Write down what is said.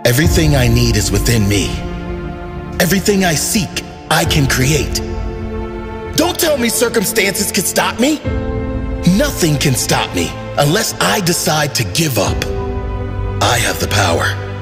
Everything I need is within me. Everything I seek, I can create. Don't tell me circumstances can stop me. Nothing can stop me unless I decide to give up. I have the power.